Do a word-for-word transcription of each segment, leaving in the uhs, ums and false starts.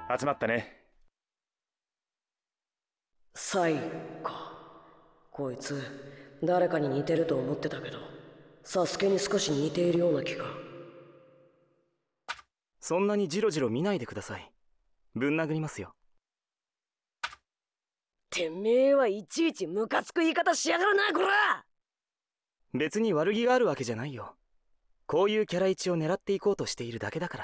集まったね。 サイか。こいつ誰かに似てると思ってたけど、サスケに少し似ているような気が。 そんなにジロジロ見ないでください。ぶん殴りますよ。 てめえはいちいちムカつく言い方しやがるな、こら。 別に悪気があるわけじゃないよ。こういうキャラ位置を狙っていこうとしているだけだから。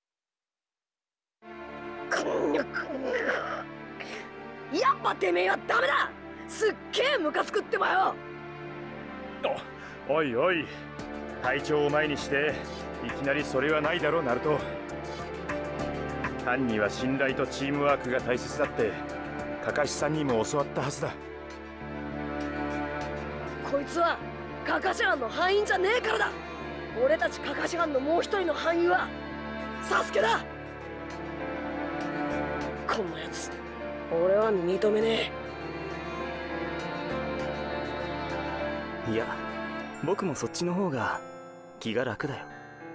やっぱてめえはダメだ。すっげえムカつくってばよ。 おおいおい、隊長を前にしていきなりそれはないだろ、ナルト。犯には信頼とチームワークが大切だってカカシさんにも教わったはずだ。 こいつはカカシ班の班員じゃねえからだ。俺たちカカシ班のもう一人の班員はサスケだ。こんなやつ俺は認めねえ。いや、僕もそっちの方が気が楽だよ。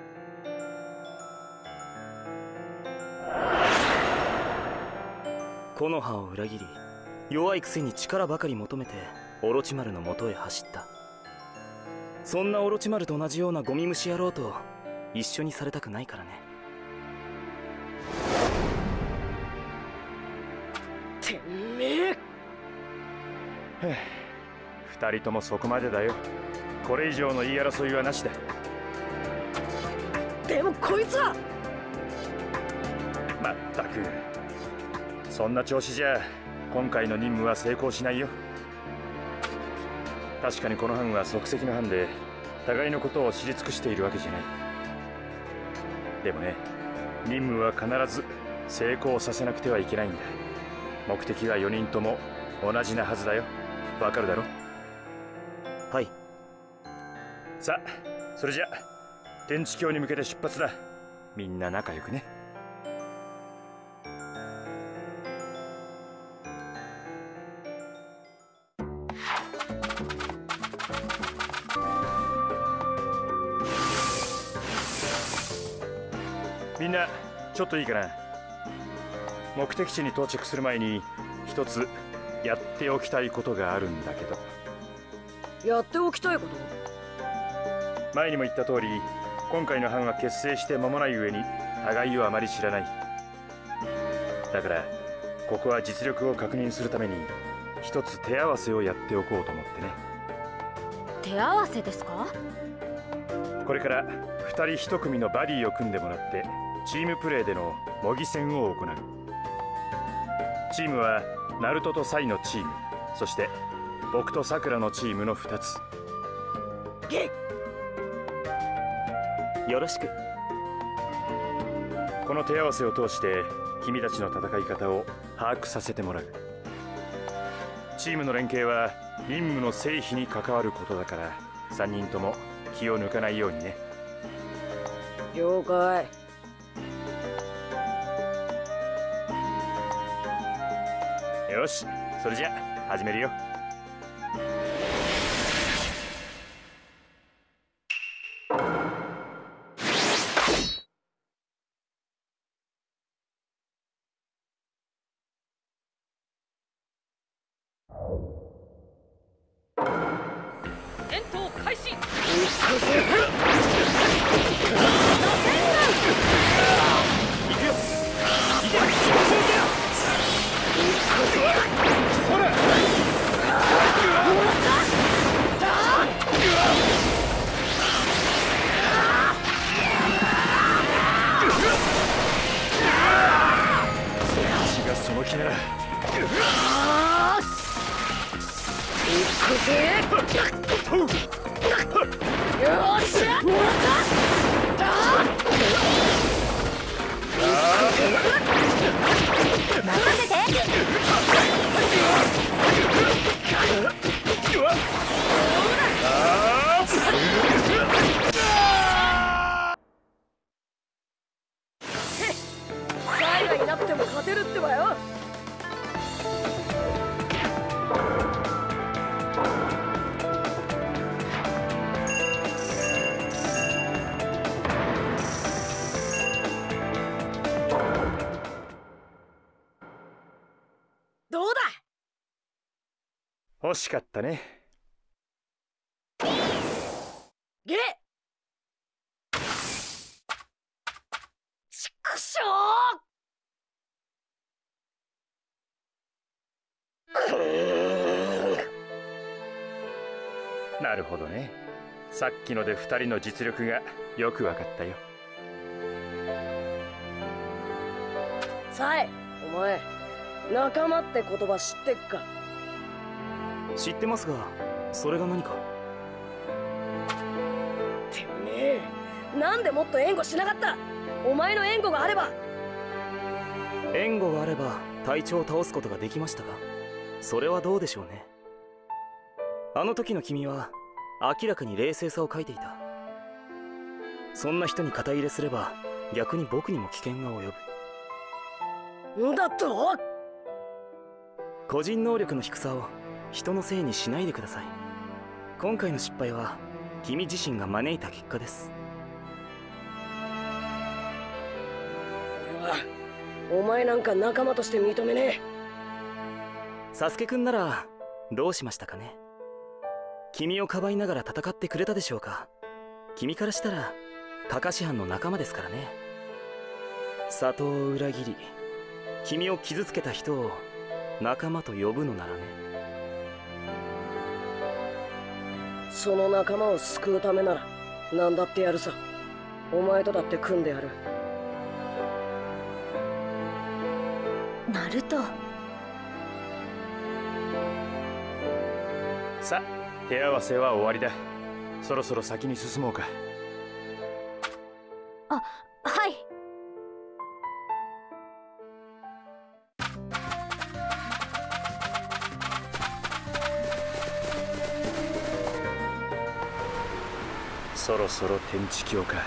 木の葉を裏切り、弱いくせに力ばかり求めてオロチマルの元へ走った。そんなオロチマルと同じようなゴミ虫野郎と一緒にされたくないからね。 てめえ。 二人ともそこまでだよ。これ以上の言い争いはなしだ。 でもこいつはまったく、そんな調子じゃ今回の任務は成功しないよ。確かにこの班は即席の班で互いのことを知り尽くしているわけじゃない。でもね、任務は必ず成功させなくてはいけないんだ。目的はよにんとも同じなはずだよ。わかるだろ？ はい。 さあ、それじゃ天地峡に向けて出発だ。みんな仲良くね。みんなちょっといいかな。目的地に到着する前に一つやっておきたいことがあるんだけど。 やっておきたいこと？ 前にも言った通り、今回の班は結成して間もない上に互いをあまり知らない。だからここは実力を確認するために一つ手合わせをやっておこうと思ってね。 手合わせですか？ これからふたりひと組のバディを組んでもらってチームプレーでの模擬戦を行う。チームはナルトとサイのチーム、そして僕とサクラのチームのふたつ。 ゲッよろしく。 この手合わせを通して君たちの戦い方を把握させてもらう。チームの連携は任務の成否に関わることだから、さんにんとも気を抜かないようにね。 了解。 よし、それじゃ始めるよ。 戦闘開始。 その気なら行くぜ。よっしゃ。 任せて。 サイがいなくても勝てるってばよ。 惜しかったね。 ゲッちくしょう。なるほどね。さっきので二人の実力がよくわかったよ。 サイ、お前仲間って言葉知ってっか？ 知ってますが、それが何か？ てめえ、なんでもっと援護しなかった？お前の援護があれば。 援護があれば隊長を倒すことができましたが、それはどうでしょうね。あの時の君は明らかに冷静さを欠いていた。そんな人に肩入れすれば逆に僕にも危険が及ぶ。 んだと？ 個人能力の低さを人のせいにしないでください。今回の失敗は君自身が招いた結果です。 俺はお前なんか仲間として認めねえ。 サスケくんならどうしましたかね。君をかばいながら戦ってくれたでしょうか。君からしたらカカシ班の仲間ですからね。里を裏切り君を傷つけた人を仲間と呼ぶのならね。 その仲間を救うためなら何だってやるさ。お前とだって組んでやる。 ナルト。 さあ、手合わせは終わりだ。そろそろ先に進もうか。 あ、はい。 そろそろ天地境か。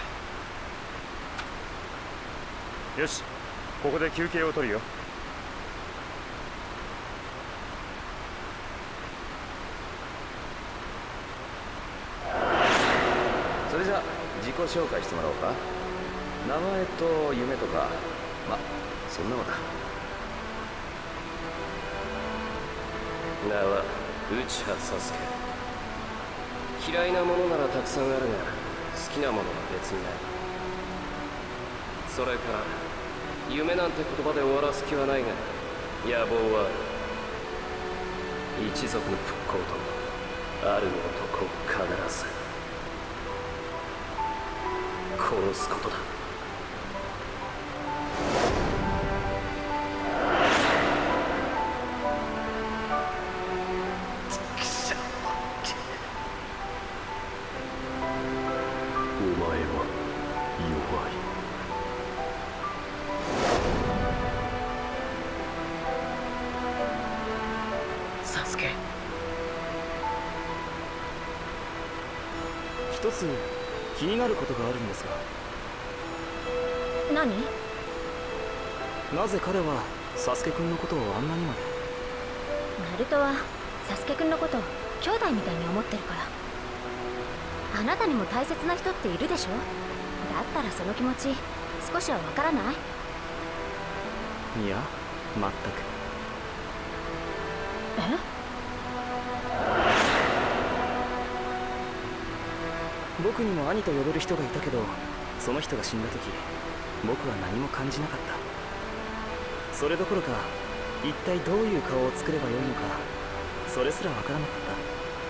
よし、ここで休憩を取るよ。 それじゃあ自己紹介してもらおうか。名前と夢とか、ま、そんなのだ。名は内葉サスケ。嫌いなものならたくさんあるが、好きなものは別にない。それから夢なんて言葉で終わらす気はないが、野望はある。一族の復興とある男を必ず殺すことだ。お前は弱い。 サスケ。 一つ気になることがあるんですが。 何？ なぜ彼はサスケくんのことをあんなにまで。 ナルトはサスケくんのことを兄弟みたいに思ってるから。あなたにも大切な人っているでしょ。だったらその気持ち少しはわからない？ いや、全く。 え？ 僕にも兄と呼べる人がいたけど、その人が死んだ時僕は何も感じなかった。それどころか一体どういう顔を作ればよいのか、それすらわからなかった。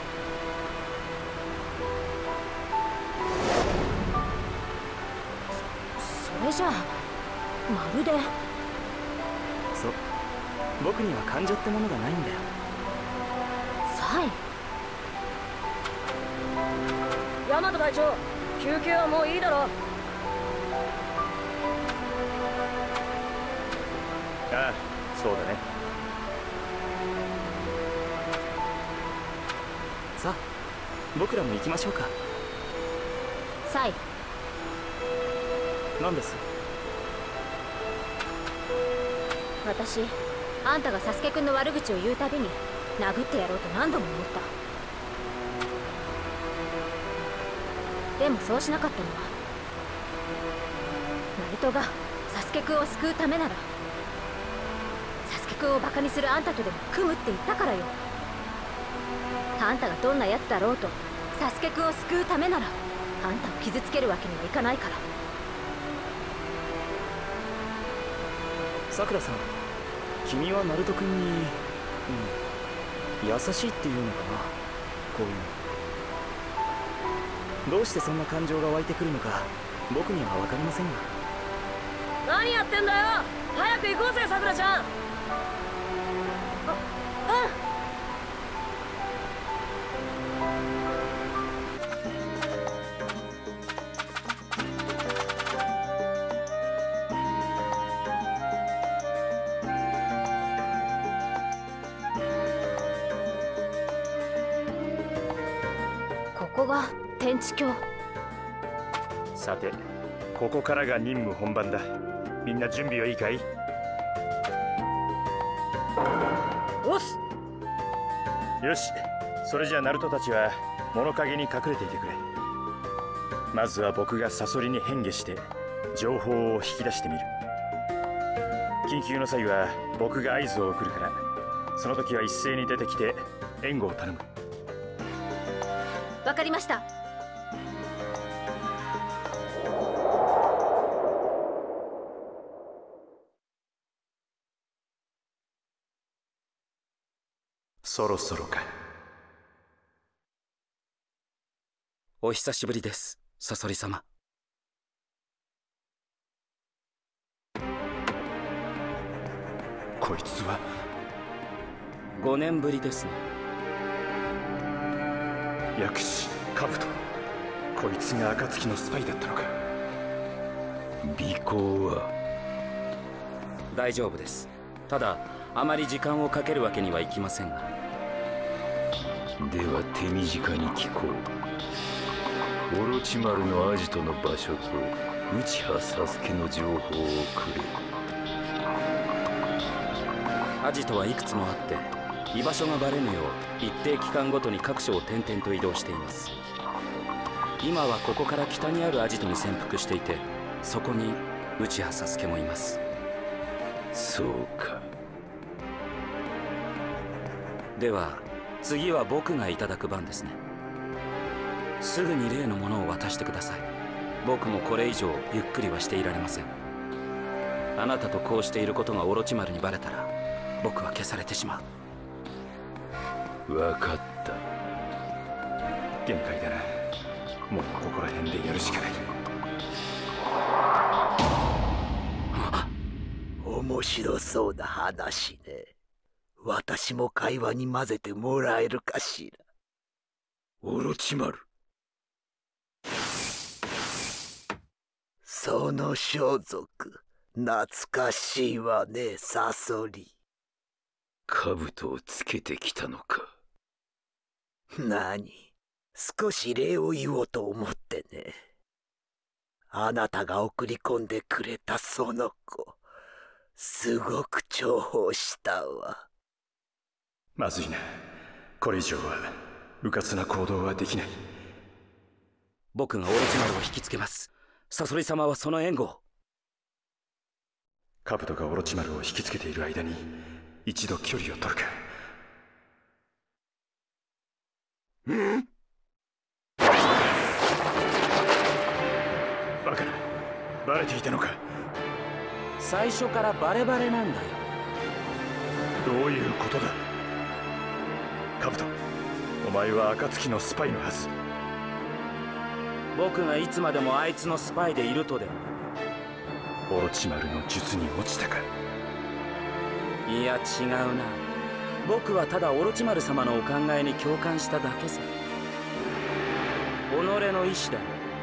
それじゃあまるで。 そう、僕には感情ってものがないんだよ。 サイ。 ヤマト隊長、休憩はもういいだろ。 ああ、そうだね。 さあ、僕らも行きましょうか。 サイ。 何です？ 私、あんたがサスケくんの悪口を言うたびに殴ってやろうと何度も思った。でもそうしなかったのは、ナルトがサスケくんを救うためなら、サスケくんをバカにするあんたとでも組むって言ったからよ。 あんたがどんなやつだろうとサスケくんを救うためならあんたを傷つけるわけにはいかないから。 さくらさん、君はナルト君に、うん、優しいっていうのかな、こういうの。どうしてそんな感情が湧いてくるのか僕には分かりませんが。 何やってんだよ。早く行こうぜさくらちゃん。あ、うん。 ここが天地峡。 さて、ここからが任務本番だ。みんな準備はいいかい？ おっす。 よし、それじゃあナルトたちは物陰に隠れていてくれ。まずは僕がサソリに変化して情報を引き出してみる。緊急の際は僕が合図を送るから、その時は一斉に出てきて援護を頼む。 わかりました。 そろそろか。 お久しぶりです、サソリ様。 こいつはごねんぶりですね。 薬師カブト、こいつが暁のスパイだったのか。 尾行は大丈夫です。ただあまり時間をかけるわけにはいきませんが。 では手短に聞こう。オロチマルのアジトの場所と内葉サスケの情報をくれ。 アジトはいくつもあって居場所がバレぬよう一定期間ごとに各所を転々と移動しています。今はここから北にあるアジトに潜伏していて、そこに内葉サスケもいます。 そうか。 では次は僕がいただく番ですね。すぐに例のものを渡してください。僕もこれ以上ゆっくりはしていられません。あなたとこうしていることがオロチマルにバレたら僕は消されてしまう。分かった。 限界だな。もうここら辺でやるしかない。 面白そうな話ね。私も会話に混ぜてもらえるかしら。 オロチマル。 その装束懐かしいわね、サソリ。 兜をつけてきたのか。 何、少し礼を言おうと思ってね。あなたが送り込んでくれたその子、すごく重宝したわ。 まずいな。これ以上は迂闊な行動はできない。 僕がオロチマルを引きつけます。サソリ様はその援護を。 カブトがオロチマルを引きつけている間に一度距離を取るか。 ん？ バカな、バレていたのか。 最初からバレバレなんだよ。 どういうことだ。カブト、お前は暁のスパイのはず。 僕がいつまでもあいつのスパイでいるとでも。 オロチマルの術に落ちたか。 いや違うな。僕はただオロチマル様のお考えに共感しただけさ。己の意志だよ。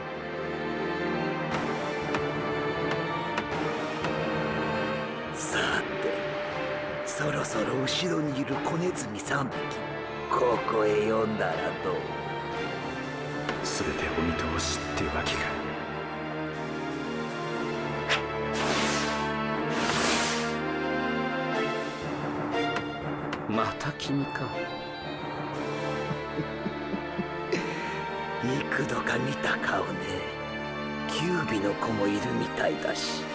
さて、そろそろ後ろにいる子ネズミさんびき、ここへ呼んだらどう？ 全てお見通しってわけか。 また君か。 幾度か見た顔ね。キュービの子もいるみたいだし。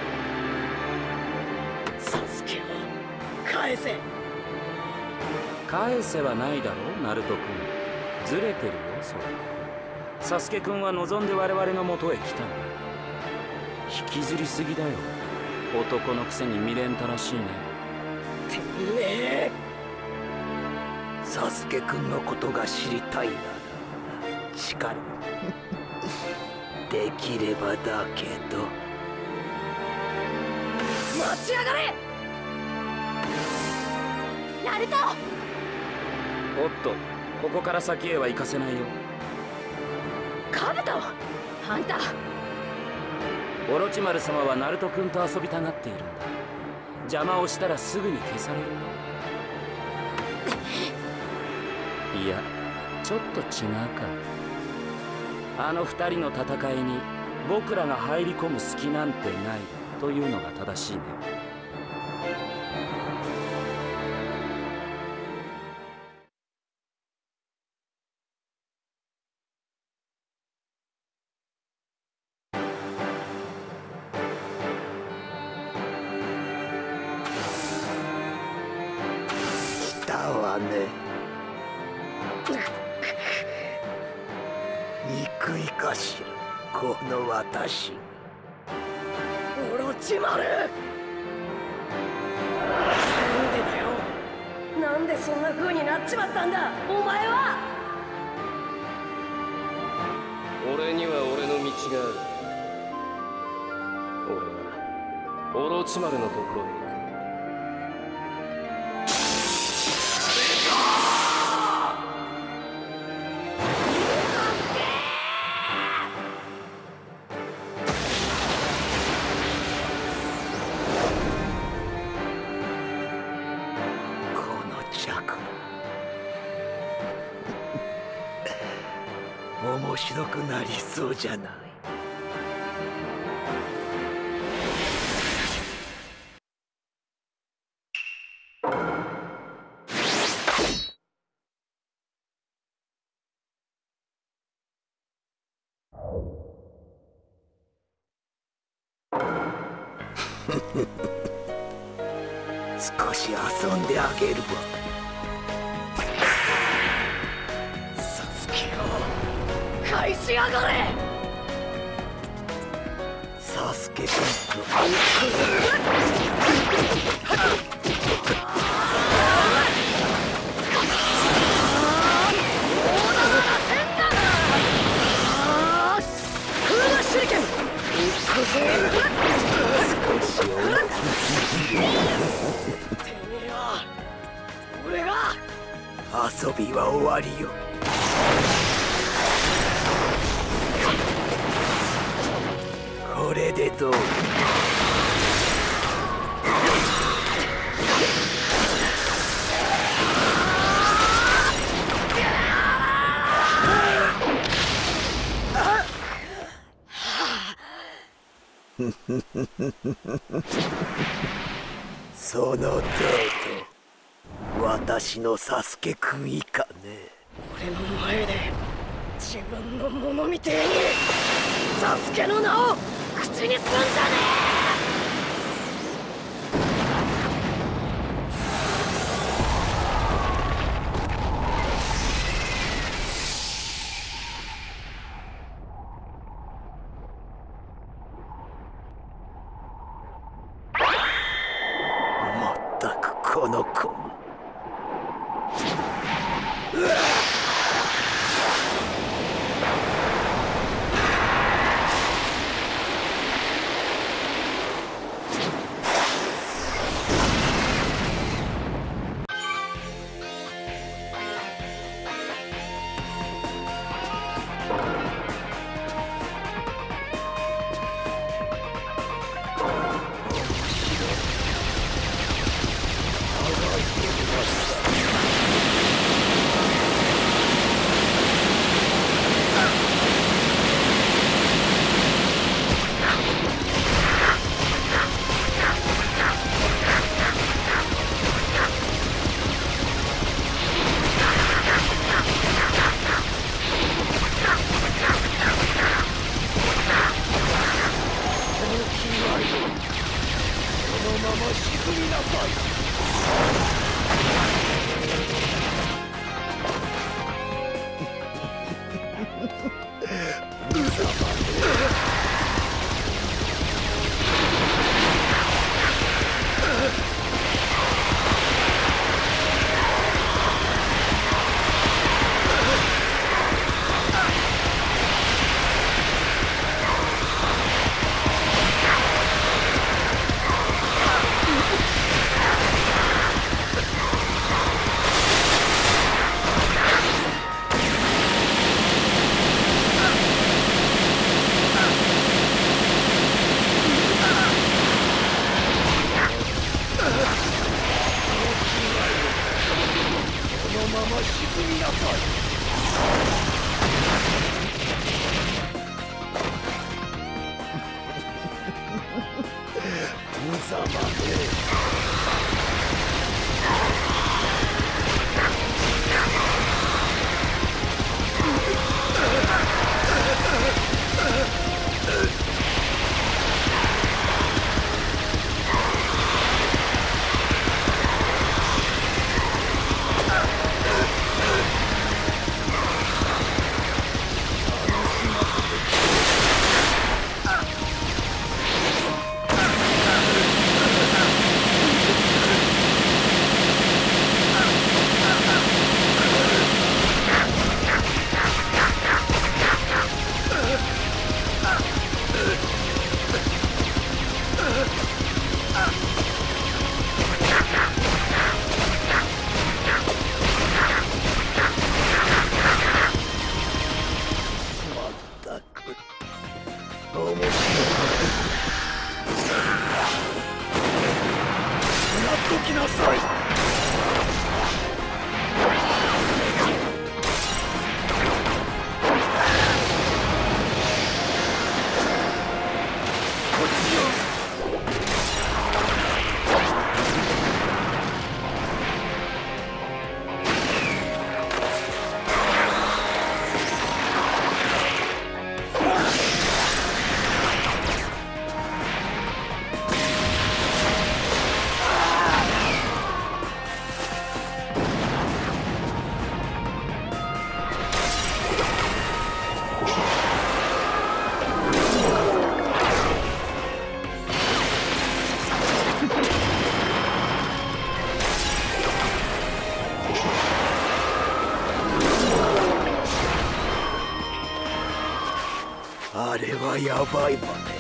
サスケを返せ。 返せはないだろう、ナルト君。ずれてるよ、それ。サスケ君は望んで我々の元へ来たんだ。引きずりすぎだよ。男のくせに未練たらしいね。 てめえ、サスケくんのことが知りたいなら力できればだけど。 待ちやがれナルト。 おっと、ここから先へは行かせないよ。 カブト、あんた。 オロチマル様はナルト君と遊びたがっているんだ。邪魔をしたらすぐに消されるよ。いや、ちょっと違うか。あの二人の戦いに僕らが入り込む隙なんてないというのが正しいね。 来たわね。憎いかしら、この私。 オロチマル、なんでだよ。なんでそんな風になっちまったんだお前は。 俺には俺の道がある。俺はオロチマルのところへ行く。 面白くなりそうじゃない。少し遊んであげるわ。 サスケを返しやがれ。 サスケ君の遊びは終わりよ。これでどう？その程度、私のサスケくん以下ね。 俺の前で自分のものみてえにサスケの名を口にすんじゃねえ。まったくこの子。このまま沈みなさい。 なさい。無様め。あれはやばいわね。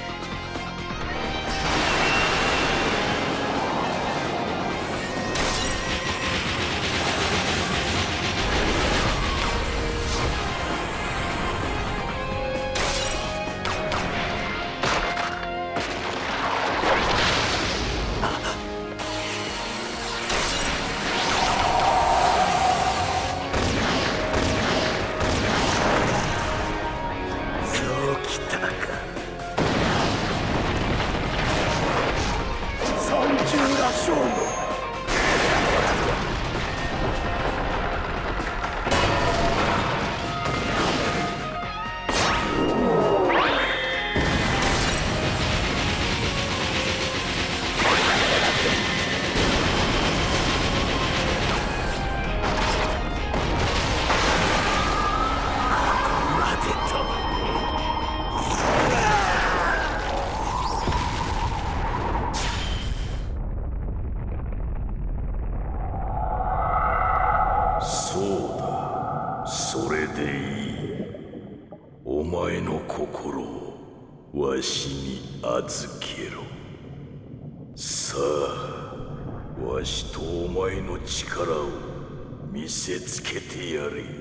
わしに預けろ。さあ、わしとお前の力を見せつけてやれ。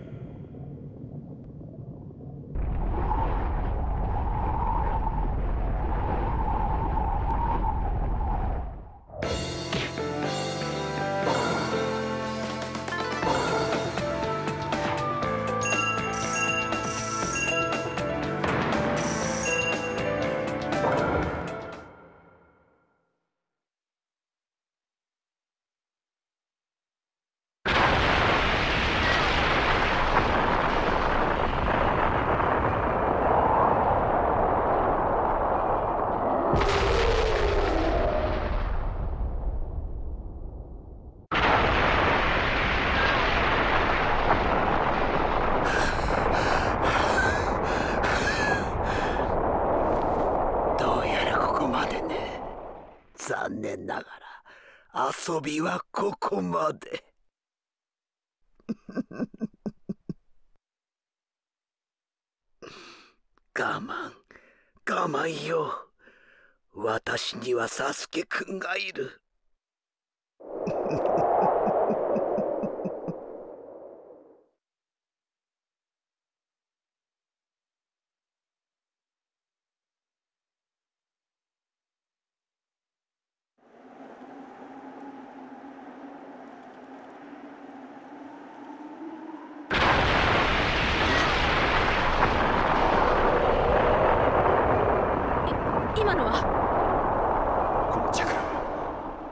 残念ながら遊びはここまで。我慢我慢よ。私にはサスケくんがいる。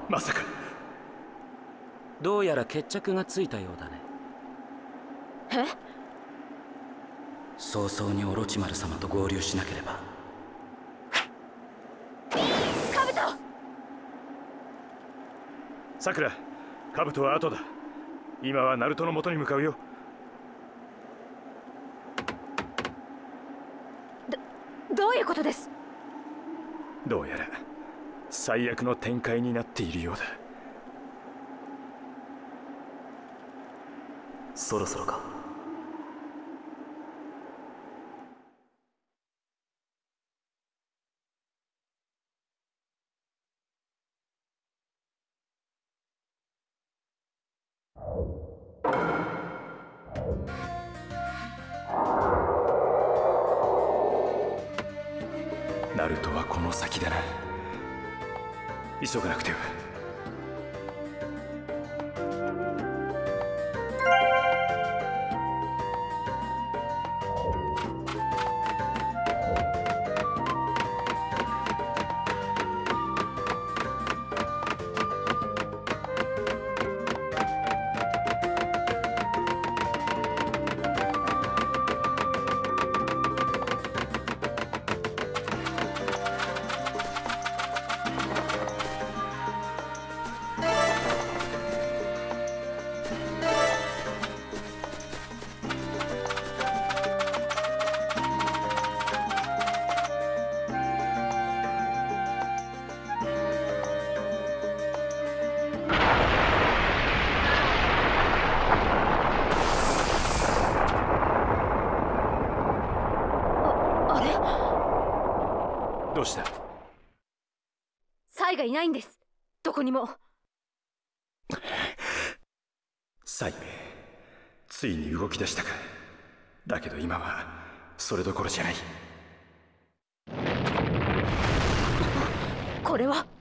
まさか。 どうやら決着がついたようだね。 え？ 早々にオロチマル様と合流しなければ。 カブト！ さくら、カブトは後だ。今はナルトの元に向かうよ。 ど、どういうことです？ どうやら最悪の展開になっているようだ。 そろそろか。 ナルトはこの先だな。急がなくては。どうした？ サイがいないんです。どこにも。 サイめ、ついに動き出したか。だけど今はそれどころじゃない。 これは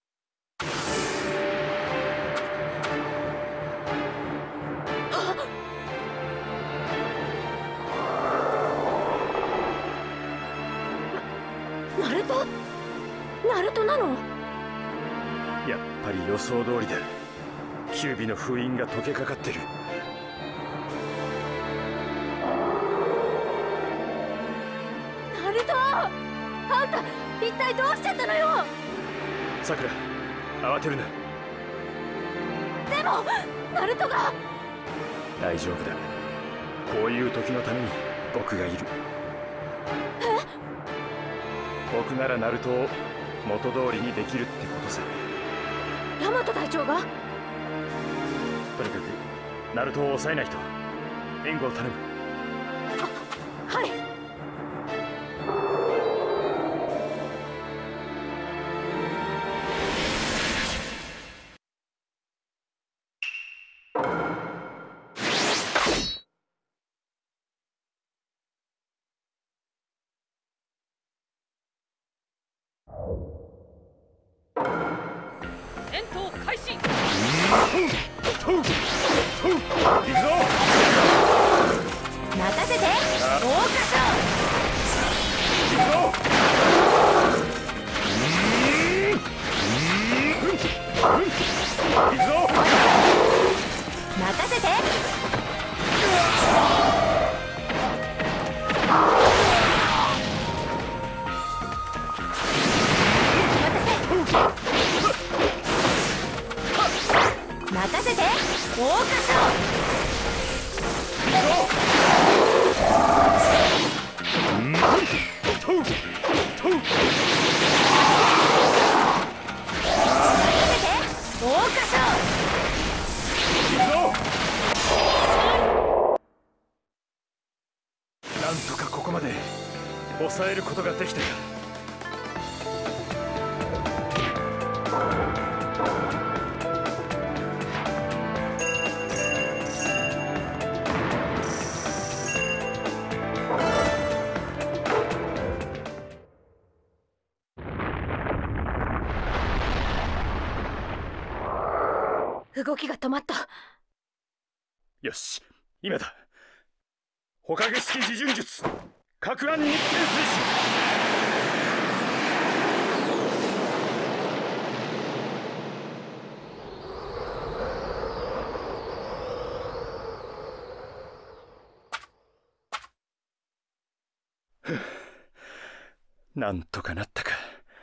ナルト？ナルトなの？ やっぱり予想通りだ。キュービの封印が解けかかってる。 ナルト！あんた一体どうしちゃったのよ。 さくら、慌てるな。 でもナルトが。 大丈夫だ。こういう時のために僕がいる。 え？ 僕ならナルトを元通りにできるってことさ。 ヤマト隊長が？ とにかくナルトを抑えないと。援護を頼む。 は、はい。 戦闘開始。 行くぞ。 任せて。大岡さん。 行くぞ。行くぞ。 任せて。任せて。大岡さん。 なんとかここまで抑えることができたよ。 動きが止まった。 よし、今だ。ほかげ式自順術、各案日剣推進。 なんとかなったか。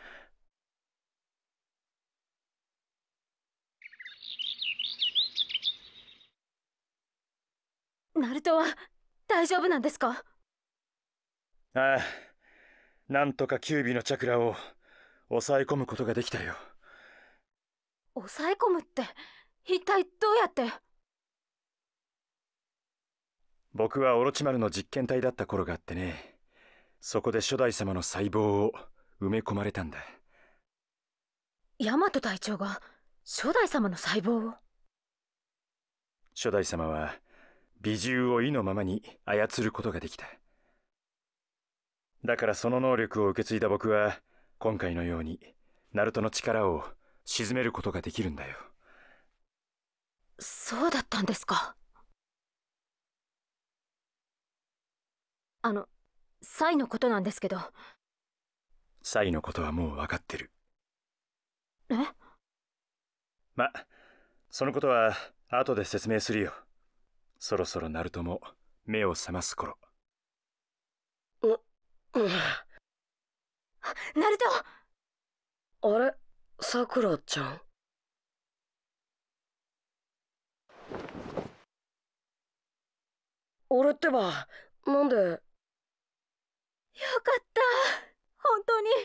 ナルトは大丈夫なんですか？ ああ、なんとか九尾のチャクラを抑え込むことができたよ。 抑え込むって一体どうやって？ 僕はオロチマルの実験体だった頃があってね、そこで初代様の細胞を埋め込まれたんだ。 ヤマト隊長が初代様の細胞を？ 初代様は美獣を意のままに操ることができた。だからその能力を受け継いだ僕は今回のようにナルトの力を鎮めることができるんだよ。 そうだったんですか。あのサイのことなんですけど。 サイのことはもう分かってる。 え？ ま、そのことは後で説明するよ。そろそろナルトも目を覚ます頃。 う、うん。 ナルト！あれ、さくらちゃん。俺ってば、なんで。よかった、本当に。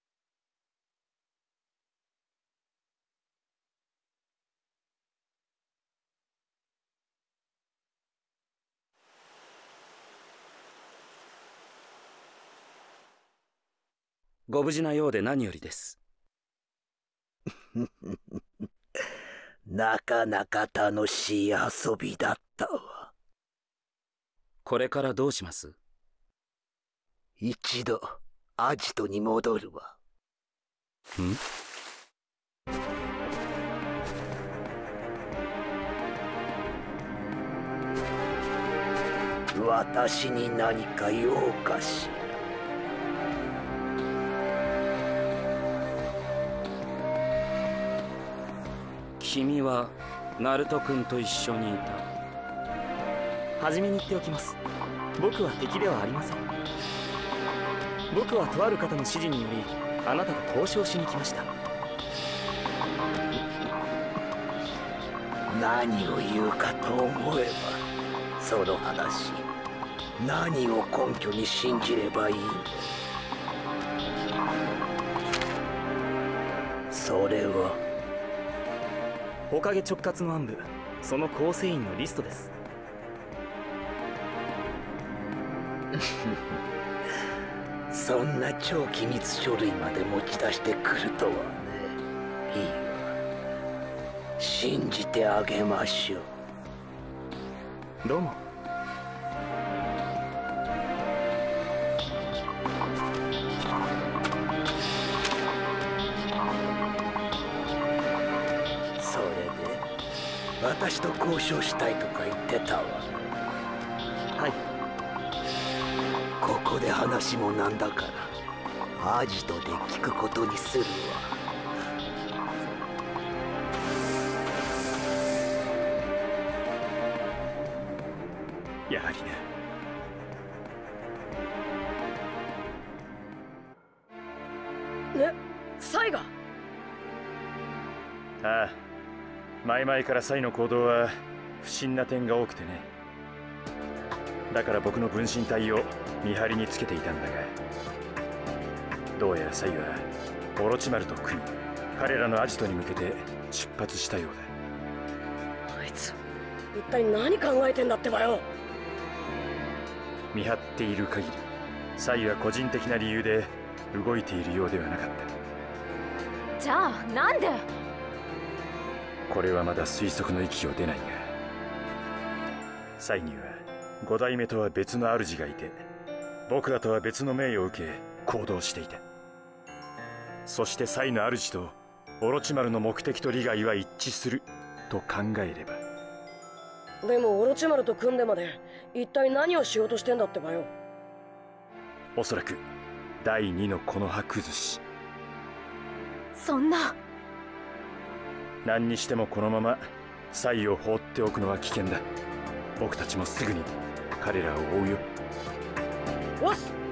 ご無事なようで何よりです。 なかなか楽しい遊びだったわ。 これからどうします？ 一度アジトに戻るわ。 ん？ 私に何か用かしら。 君はナルト君と一緒にいた。 初めに言っておきます。僕は敵ではありません。僕はとある方の指示によりあなたと交渉しに来ました。 何を言うかと思えば、その話何を根拠に信じればいいんだ。それは火影直轄の暗部、その構成員のリストです。 そんな超機密書類まで持ち出してくるとはね。いいわ、信じてあげましょう。 どうも。 それで私と交渉したいとか言ってたわね。 はい。 ここで話もなんだからアジトで聞くことにするわ。 やはりね。ね、サイが。 ああ、前々からサイの行動は不審な点が多くてね。だから僕の分身体を見張りにつけていたんだが、どうやらサイはオロチマルと組み、彼らのアジトに向けて出発したようだ。あいつ一体何考えてんだってばよ。 見張っている限り、サイは個人的な理由で動いているようではなかった。 じゃあなんで？ これはまだ推測の域を出ないが、サイには五代目とは別の主がいて、僕らとは別の命を受け行動していた。そしてサイの主とオロチマルの目的と利害は一致すると考えれば。 でもオロチマルと組んでまで一体何をしようとしてんだってばよ。 おそらく第二の木の葉崩し。 そんな。 何にしてもこのままサイを放っておくのは危険だ。僕たちもすぐに彼らを追うよ。 よし、